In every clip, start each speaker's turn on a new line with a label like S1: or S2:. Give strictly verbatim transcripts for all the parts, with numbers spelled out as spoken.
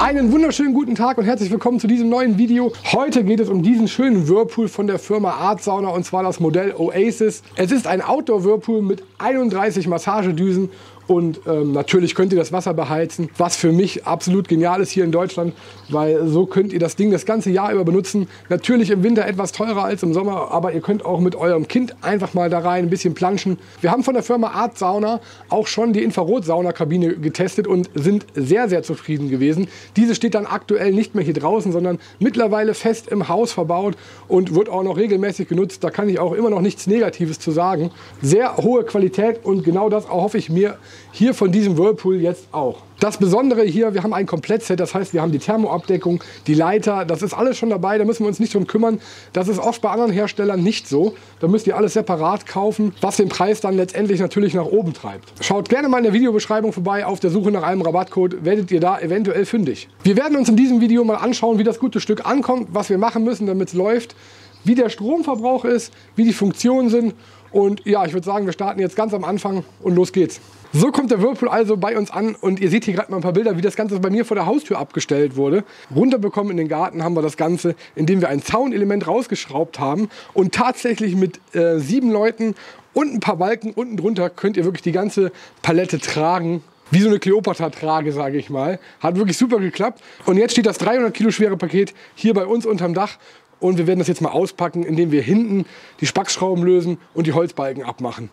S1: Einen wunderschönen guten Tag und herzlich willkommen zu diesem neuen Video. Heute geht es um diesen schönen Whirlpool von der Firma Artsauna und zwar das Modell Oasis. Es ist ein Outdoor-Whirlpool mit einunddreißig Massagedüsen und ähm, natürlich könnt ihr das Wasser beheizen, was für mich absolut genial ist hier in Deutschland, weil so könnt ihr das Ding das ganze Jahr über benutzen. Natürlich im Winter etwas teurer als im Sommer, aber ihr könnt auch mit eurem Kind einfach mal da rein ein bisschen planschen. Wir haben von der Firma Artsauna auch schon die Infrarot-Saunakabine getestet und sind sehr, sehr zufrieden gewesen. Diese steht dann aktuell nicht mehr hier draußen, sondern mittlerweile fest im Haus verbaut und wird auch noch regelmäßig genutzt. Da kann ich auch immer noch nichts Negatives zu sagen. Sehr hohe Qualität und genau das erhoffe ich mir hier von diesem Whirlpool jetzt auch. Das Besondere hier, wir haben ein Komplettset, das heißt, wir haben die Thermoabdeckung, die Leiter, das ist alles schon dabei, da müssen wir uns nicht drum kümmern. Das ist oft bei anderen Herstellern nicht so. Da müsst ihr alles separat kaufen, was den Preis dann letztendlich natürlich nach oben treibt. Schaut gerne mal in der Videobeschreibung vorbei, auf der Suche nach einem Rabattcode werdet ihr da eventuell fündig. Wir werden uns in diesem Video mal anschauen, wie das gute Stück ankommt, was wir machen müssen, damit es läuft, wie der Stromverbrauch ist, wie die Funktionen sind. Und ja, ich würde sagen, wir starten jetzt ganz am Anfang und los geht's. So kommt der Whirlpool also bei uns an und ihr seht hier gerade mal ein paar Bilder, wie das Ganze bei mir vor der Haustür abgestellt wurde. Runterbekommen in den Garten haben wir das Ganze, indem wir ein Zaunelement rausgeschraubt haben und tatsächlich mit äh, sieben Leuten und ein paar Balken unten drunter könnt ihr wirklich die ganze Palette tragen. Wie so eine Kleopatra-Trage, sage ich mal. Hat wirklich super geklappt. Und jetzt steht das dreihundert Kilo schwere Paket hier bei uns unterm Dach. Und wir werden das jetzt mal auspacken, indem wir hinten die Spackschrauben lösen und die Holzbalken abmachen.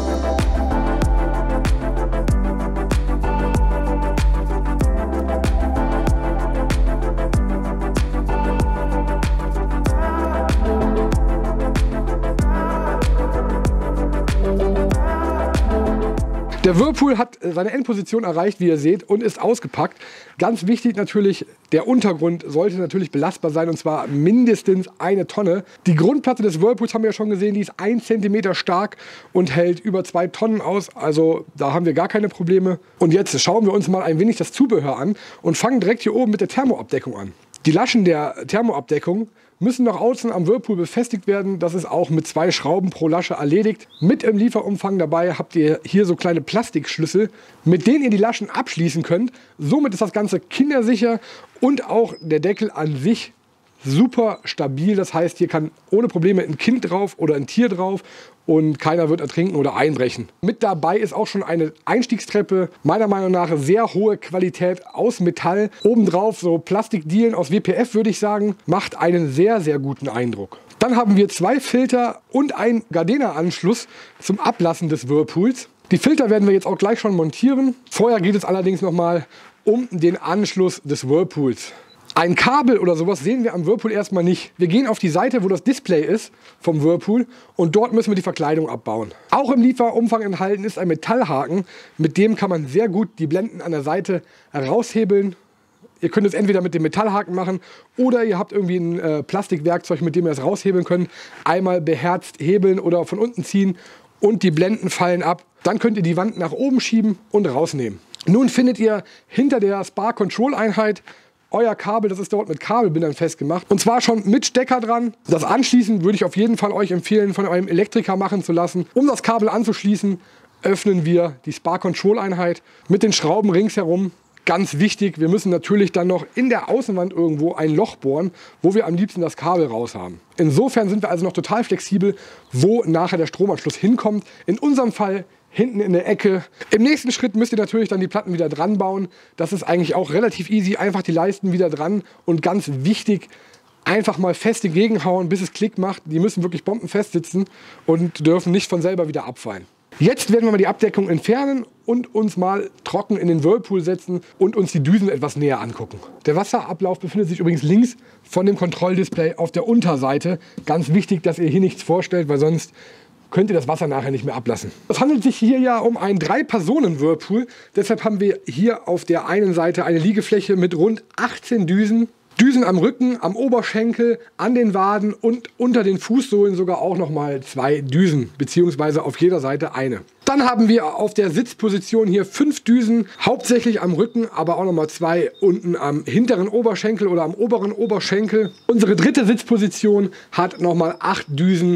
S1: Der Whirlpool hat seine Endposition erreicht, wie ihr seht, und ist ausgepackt. Ganz wichtig natürlich, der Untergrund sollte natürlich belastbar sein, und zwar mindestens eine Tonne. Die Grundplatte des Whirlpools haben wir ja schon gesehen, die ist ein Zentimeter stark und hält über zwei Tonnen aus. Also da haben wir gar keine Probleme. Und jetzt schauen wir uns mal ein wenig das Zubehör an und fangen direkt hier oben mit der Thermoabdeckung an. Die Laschen der Thermoabdeckung müssen nach außen am Whirlpool befestigt werden. Das ist auch mit zwei Schrauben pro Lasche erledigt. Mit im Lieferumfang dabei habt ihr hier so kleine Plastikschlüssel, mit denen ihr die Laschen abschließen könnt. Somit ist das Ganze kindersicher und auch der Deckel an sich super stabil. Das heißt, hier kann ohne Probleme ein Kind drauf oder ein Tier drauf und keiner wird ertrinken oder einbrechen. Mit dabei ist auch schon eine Einstiegstreppe, meiner Meinung nach sehr hohe Qualität aus Metall. Obendrauf so Plastikdielen aus W P F, würde ich sagen, macht einen sehr, sehr guten Eindruck. Dann haben wir zwei Filter und einen Gardena-Anschluss zum Ablassen des Whirlpools. Die Filter werden wir jetzt auch gleich schon montieren. Vorher geht es allerdings nochmal um den Anschluss des Whirlpools. Ein Kabel oder sowas sehen wir am Whirlpool erstmal nicht. Wir gehen auf die Seite, wo das Display ist vom Whirlpool und dort müssen wir die Verkleidung abbauen. Auch im Lieferumfang enthalten ist ein Metallhaken. Mit dem kann man sehr gut die Blenden an der Seite raushebeln. Ihr könnt es entweder mit dem Metallhaken machen oder ihr habt irgendwie ein äh, Plastikwerkzeug, mit dem ihr das raushebeln könnt. Einmal beherzt hebeln oder von unten ziehen und die Blenden fallen ab. Dann könnt ihr die Wand nach oben schieben und rausnehmen. Nun findet ihr hinter der Spa-Control-Einheit euer Kabel, das ist dort mit Kabelbindern festgemacht. Und zwar schon mit Stecker dran. Das Anschließen würde ich auf jeden Fall euch empfehlen, von eurem Elektriker machen zu lassen. Um das Kabel anzuschließen, öffnen wir die Spa-Control-Einheit mit den Schrauben ringsherum. Ganz wichtig, wir müssen natürlich dann noch in der Außenwand irgendwo ein Loch bohren, wo wir am liebsten das Kabel raus haben. Insofern sind wir also noch total flexibel, wo nachher der Stromanschluss hinkommt. In unserem Fall hinten in der Ecke. Im nächsten Schritt müsst ihr natürlich dann die Platten wieder dran bauen. Das ist eigentlich auch relativ easy. Einfach die Leisten wieder dran und ganz wichtig, einfach mal fest gegenhauen, bis es Klick macht. Die müssen wirklich bombenfest sitzen und dürfen nicht von selber wieder abfallen. Jetzt werden wir mal die Abdeckung entfernen und uns mal trocken in den Whirlpool setzen und uns die Düsen etwas näher angucken. Der Wasserablauf befindet sich übrigens links von dem Kontrolldisplay auf der Unterseite. Ganz wichtig, dass ihr hier nichts vorstellt, weil sonst könnt ihr das Wasser nachher nicht mehr ablassen. Es handelt sich hier ja um einen Drei-Personen-Whirlpool. Deshalb haben wir hier auf der einen Seite eine Liegefläche mit rund achtzehn Düsen. Düsen am Rücken, am Oberschenkel, an den Waden und unter den Fußsohlen sogar auch nochmal zwei Düsen, beziehungsweise auf jeder Seite eine. Dann haben wir auf der Sitzposition hier fünf Düsen, hauptsächlich am Rücken, aber auch nochmal zwei unten am hinteren Oberschenkel oder am oberen Oberschenkel. Unsere dritte Sitzposition hat nochmal acht Düsen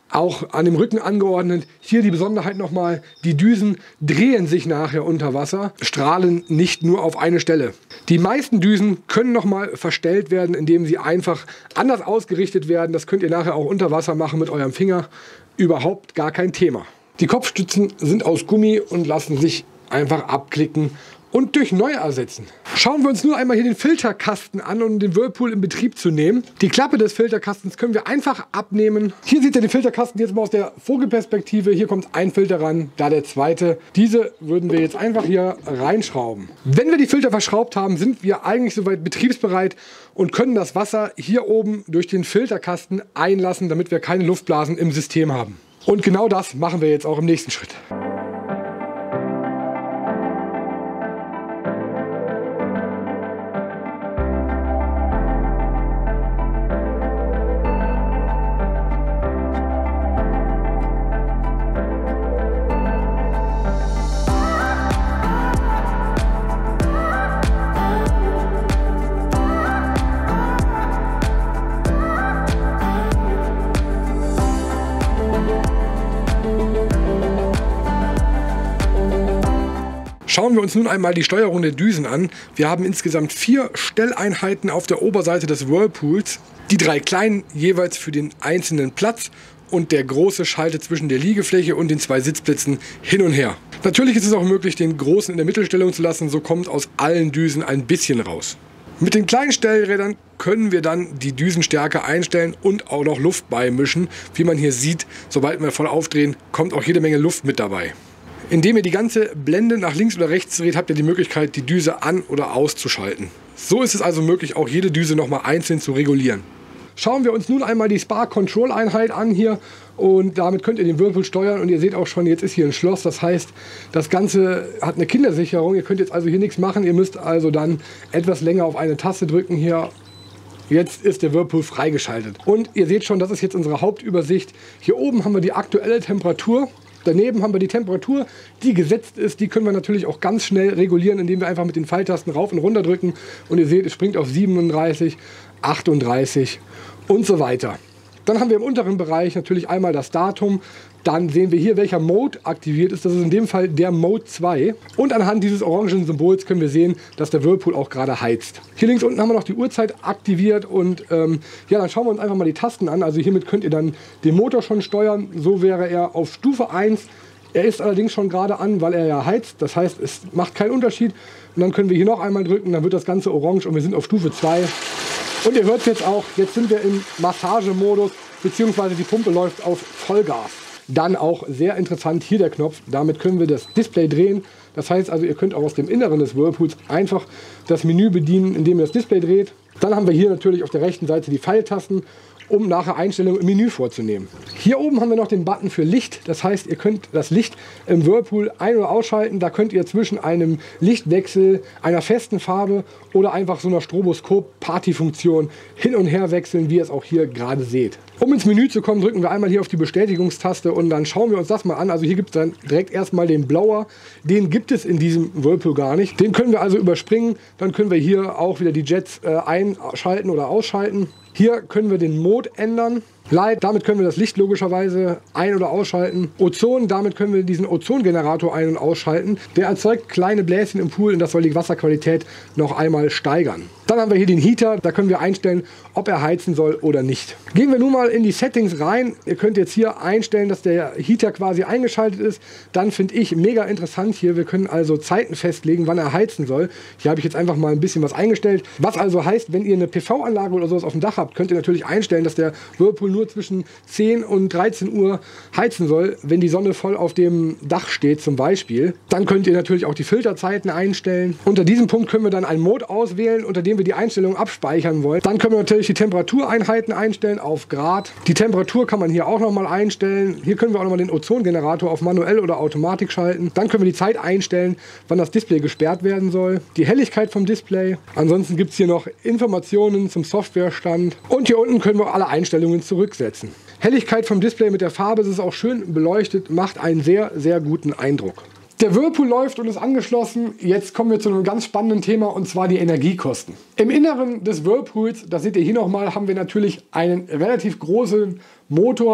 S1: auch an dem Rücken angeordnet. Hier die Besonderheit nochmal, die Düsen drehen sich nachher unter Wasser, strahlen nicht nur auf eine Stelle. Die meisten Düsen können nochmal verstellt werden, indem sie einfach anders ausgerichtet werden. Das könnt ihr nachher auch unter Wasser machen mit eurem Finger. Überhaupt gar kein Thema. Die Kopfstützen sind aus Gummi und lassen sich einfach abklicken und durch neue ersetzen. Schauen wir uns nur einmal hier den Filterkasten an, um den Whirlpool in Betrieb zu nehmen. Die Klappe des Filterkastens können wir einfach abnehmen. Hier seht ihr den Filterkasten jetzt mal aus der Vogelperspektive. Hier kommt ein Filter ran, da der zweite. Diese würden wir jetzt einfach hier reinschrauben. Wenn wir die Filter verschraubt haben, sind wir eigentlich soweit betriebsbereit und können das Wasser hier oben durch den Filterkasten einlassen, damit wir keine Luftblasen im System haben. Und genau das machen wir jetzt auch im nächsten Schritt. Schauen wir uns nun einmal die Steuerung der Düsen an. Wir haben insgesamt vier Stelleinheiten auf der Oberseite des Whirlpools. Die drei kleinen jeweils für den einzelnen Platz und der große schaltet zwischen der Liegefläche und den zwei Sitzplätzen hin und her. Natürlich ist es auch möglich, den großen in der Mittelstellung zu lassen, so kommt aus allen Düsen ein bisschen raus. Mit den kleinen Stellrädern können wir dann die Düsenstärke einstellen und auch noch Luft beimischen. Wie man hier sieht, sobald wir voll aufdrehen, kommt auch jede Menge Luft mit dabei. Indem ihr die ganze Blende nach links oder rechts dreht, habt ihr die Möglichkeit, die Düse an- oder auszuschalten. So ist es also möglich, auch jede Düse nochmal einzeln zu regulieren. Schauen wir uns nun einmal die Spark Control Einheit an hier und damit könnt ihr den Whirlpool steuern und ihr seht auch schon, jetzt ist hier ein Schloss, das heißt, das Ganze hat eine Kindersicherung, ihr könnt jetzt also hier nichts machen, ihr müsst also dann etwas länger auf eine Taste drücken hier. Jetzt ist der Whirlpool freigeschaltet. Und ihr seht schon, das ist jetzt unsere Hauptübersicht. Hier oben haben wir die aktuelle Temperatur. Daneben haben wir die Temperatur, die gesetzt ist. Die können wir natürlich auch ganz schnell regulieren, indem wir einfach mit den Pfeiltasten rauf und runter drücken. Und ihr seht, es springt auf siebenunddreißig, achtunddreißig und so weiter. Dann haben wir im unteren Bereich natürlich einmal das Datum. Dann sehen wir hier, welcher Mode aktiviert ist. Das ist in dem Fall der Mode zwei. Und anhand dieses orangen Symbols können wir sehen, dass der Whirlpool auch gerade heizt. Hier links unten haben wir noch die Uhrzeit aktiviert. Und ähm, ja, dann schauen wir uns einfach mal die Tasten an. Also hiermit könnt ihr dann den Motor schon steuern. So wäre er auf Stufe eins. Er ist allerdings schon gerade an, weil er ja heizt. Das heißt, es macht keinen Unterschied. Und dann können wir hier noch einmal drücken. Dann wird das Ganze orange und wir sind auf Stufe zwei. Und ihr hört es jetzt auch, jetzt sind wir im Massagemodus, beziehungsweise die Pumpe läuft auf Vollgas. Dann auch sehr interessant hier der Knopf, damit können wir das Display drehen. Das heißt also, ihr könnt auch aus dem Inneren des Whirlpools einfach das Menü bedienen, indem ihr das Display dreht. Dann haben wir hier natürlich auf der rechten Seite die Pfeiltasten, um nachher Einstellungen im Menü vorzunehmen. Hier oben haben wir noch den Button für Licht. Das heißt, ihr könnt das Licht im Whirlpool ein- oder ausschalten. Da könnt ihr zwischen einem Lichtwechsel, einer festen Farbe oder einfach so einer Stroboskop-Party-Funktion hin und her wechseln, wie ihr es auch hier gerade seht. Um ins Menü zu kommen, drücken wir einmal hier auf die Bestätigungstaste und dann schauen wir uns das mal an. Also hier gibt es dann direkt erstmal den Blower. Den gibt es in diesem Whirlpool gar nicht. Den können wir also überspringen. Dann können wir hier auch wieder die Jets äh, einschalten oder ausschalten. Hier können wir den Mode ändern. Light, damit können wir das Licht logischerweise ein- oder ausschalten. Ozon, damit können wir diesen Ozongenerator ein- und ausschalten. Der erzeugt kleine Bläschen im Pool und das soll die Wasserqualität noch einmal steigern. Dann haben wir hier den Heater, da können wir einstellen, ob er heizen soll oder nicht. Gehen wir nun mal in die Settings rein. Ihr könnt jetzt hier einstellen, dass der Heater quasi eingeschaltet ist. Dann finde ich mega interessant hier, wir können also Zeiten festlegen, wann er heizen soll. Hier habe ich jetzt einfach mal ein bisschen was eingestellt. Was also heißt, wenn ihr eine P V-Anlage oder sowas auf dem Dach habt, könnt ihr natürlich einstellen, dass der Whirlpool nur zwischen zehn und dreizehn Uhr heizen soll, wenn die Sonne voll auf dem Dach steht zum Beispiel. Dann könnt ihr natürlich auch die Filterzeiten einstellen. Unter diesem Punkt können wir dann einen Mode auswählen, unter dem wir die Einstellungen abspeichern wollen. Dann können wir natürlich die Temperatureinheiten einstellen auf Grad. Die Temperatur kann man hier auch nochmal einstellen. Hier können wir auch nochmal den Ozongenerator auf manuell oder Automatik schalten. Dann können wir die Zeit einstellen, wann das Display gesperrt werden soll. Die Helligkeit vom Display. Ansonsten gibt es hier noch Informationen zum Softwarestand. Und hier unten können wir alle Einstellungen zurücksetzen. Helligkeit vom Display mit der Farbe, es ist auch schön beleuchtet, macht einen sehr, sehr guten Eindruck. Der Whirlpool läuft und ist angeschlossen. Jetzt kommen wir zu einem ganz spannenden Thema und zwar die Energiekosten. Im Inneren des Whirlpools, das seht ihr hier nochmal, haben wir natürlich einen relativ großen Motor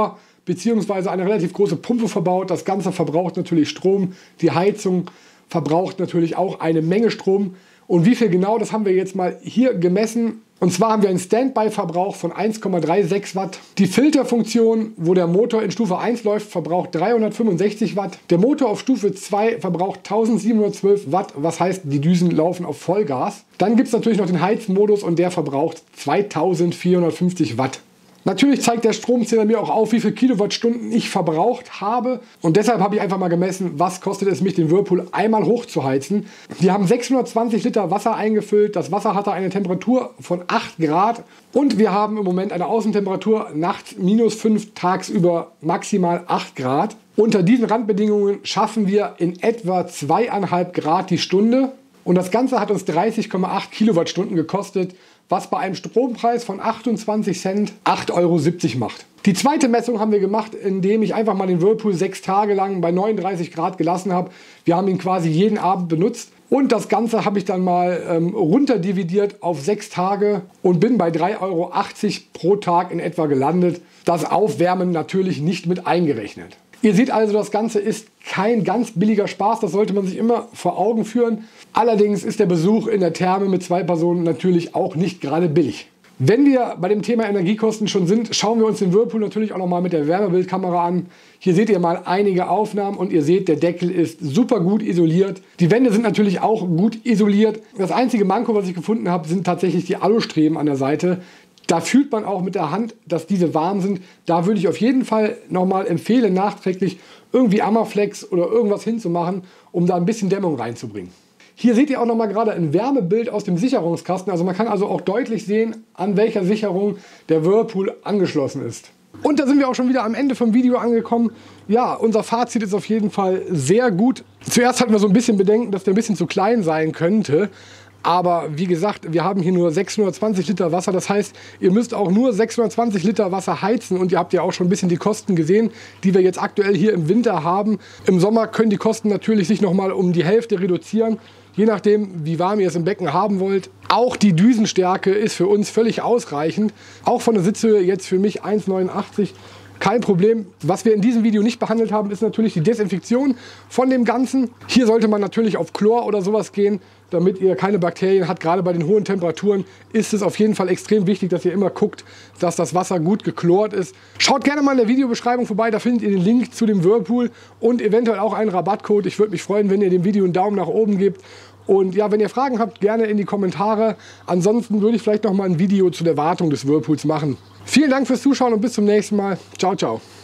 S1: beziehungsweise eine relativ große Pumpe verbaut. Das Ganze verbraucht natürlich Strom. Die Heizung verbraucht natürlich auch eine Menge Strom. Und wie viel genau, das haben wir jetzt mal hier gemessen. Und zwar haben wir einen Standby-Verbrauch von eins Komma sechsunddreißig Watt. Die Filterfunktion, wo der Motor in Stufe eins läuft, verbraucht dreihundertfünfundsechzig Watt. Der Motor auf Stufe zwei verbraucht eintausendsiebenhundertzwölf Watt, was heißt, die Düsen laufen auf Vollgas. Dann gibt es natürlich noch den Heizmodus und der verbraucht zweitausendvierhundertfünfzig Watt. Natürlich zeigt der Stromzähler mir auch auf, wie viele Kilowattstunden ich verbraucht habe. Und deshalb habe ich einfach mal gemessen, was kostet es mich, den Whirlpool einmal hochzuheizen. Wir haben sechshundertzwanzig Liter Wasser eingefüllt. Das Wasser hatte eine Temperatur von acht Grad. Und wir haben im Moment eine Außentemperatur nachts minus fünf, tagsüber maximal acht Grad. Unter diesen Randbedingungen schaffen wir in etwa zweieinhalb Grad die Stunde. Und das Ganze hat uns dreißig Komma acht Kilowattstunden gekostet, was bei einem Strompreis von achtundzwanzig Cent acht Euro siebzig macht. Die zweite Messung haben wir gemacht, indem ich einfach mal den Whirlpool sechs Tage lang bei neununddreißig Grad gelassen habe. Wir haben ihn quasi jeden Abend benutzt. Und das Ganze habe ich dann mal ähm, runterdividiert auf sechs Tage und bin bei drei Euro achtzig pro Tag in etwa gelandet. Das Aufwärmen natürlich nicht mit eingerechnet. Ihr seht also, das Ganze ist kein ganz billiger Spaß, das sollte man sich immer vor Augen führen. Allerdings ist der Besuch in der Therme mit zwei Personen natürlich auch nicht gerade billig. Wenn wir bei dem Thema Energiekosten schon sind, schauen wir uns den Whirlpool natürlich auch noch mal mit der Wärmebildkamera an. Hier seht ihr mal einige Aufnahmen und ihr seht, der Deckel ist super gut isoliert. Die Wände sind natürlich auch gut isoliert. Das einzige Manko, was ich gefunden habe, sind tatsächlich die Alustreben an der Seite. Da fühlt man auch mit der Hand, dass diese warm sind. Da würde ich auf jeden Fall nochmal empfehlen, nachträglich irgendwie Amaflex oder irgendwas hinzumachen, um da ein bisschen Dämmung reinzubringen. Hier seht ihr auch nochmal gerade ein Wärmebild aus dem Sicherungskasten. Also man kann also auch deutlich sehen, an welcher Sicherung der Whirlpool angeschlossen ist. Und da sind wir auch schon wieder am Ende vom Video angekommen. Ja, unser Fazit ist auf jeden Fall sehr gut. Zuerst hatten wir so ein bisschen Bedenken, dass der ein bisschen zu klein sein könnte. Aber wie gesagt, wir haben hier nur sechshundertzwanzig Liter Wasser. Das heißt, ihr müsst auch nur sechshundertzwanzig Liter Wasser heizen. Und ihr habt ja auch schon ein bisschen die Kosten gesehen, die wir jetzt aktuell hier im Winter haben. Im Sommer können die Kosten natürlich sich nochmal um die Hälfte reduzieren. Je nachdem, wie warm ihr es im Becken haben wollt. Auch die Düsenstärke ist für uns völlig ausreichend. Auch von der Sitzhöhe jetzt für mich eins Komma neunundachtzig. Kein Problem. Was wir in diesem Video nicht behandelt haben, ist natürlich die Desinfektion von dem Ganzen. Hier sollte man natürlich auf Chlor oder sowas gehen, damit ihr keine Bakterien habt. Gerade bei den hohen Temperaturen ist es auf jeden Fall extrem wichtig, dass ihr immer guckt, dass das Wasser gut gechlort ist. Schaut gerne mal in der Videobeschreibung vorbei, da findet ihr den Link zu dem Whirlpool und eventuell auch einen Rabattcode. Ich würde mich freuen, wenn ihr dem Video einen Daumen nach oben gebt. Und ja, wenn ihr Fragen habt, gerne in die Kommentare. Ansonsten würde ich vielleicht noch mal ein Video zu der Wartung des Whirlpools machen. Vielen Dank fürs Zuschauen und bis zum nächsten Mal. Ciao, ciao.